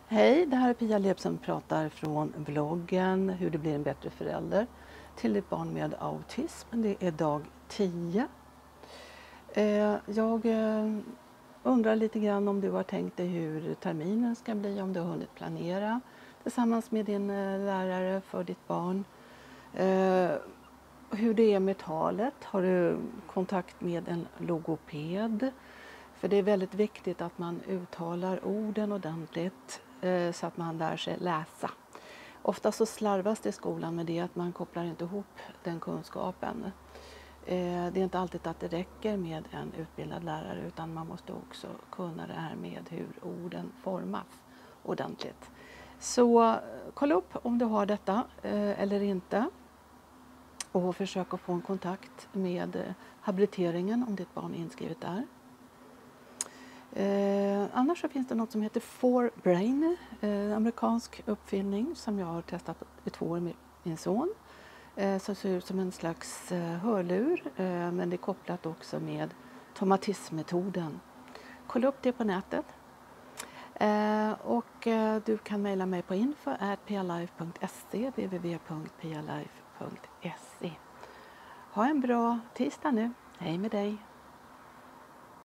Hej, det här är Pia Lepp som pratar från bloggen Hur det blir en bättre förälder till ett barn med autism. Det är dag 10. Jag undrar lite grann om du har tänkt dig hur terminen ska bli, om du har hunnit planera tillsammans med din lärare för ditt barn. Hur det är med talet, har du kontakt med en logoped? För det är väldigt viktigt att man uttalar orden ordentligt så att man lär sig läsa. Ofta så slarvas det i skolan med det att man kopplar inte ihop den kunskapen. Det är inte alltid att det räcker med en utbildad lärare, utan man måste också kunna det här med hur orden formas ordentligt. Så kolla upp om du har detta eller inte. Och försök att få en kontakt med habiliteringen om ditt barn är inskrivet där. Annars så finns det något som heter 4Brain, amerikansk uppfinning som jag har testat i 2 år med min son. Som ser ut som en slags hörlur, men det är kopplat också med tomatismmetoden. Kolla upp det på nätet. Och du kan mejla mig på info@pialife.se, www.pialife.se. Ha en bra tisdag nu. Hej med dig!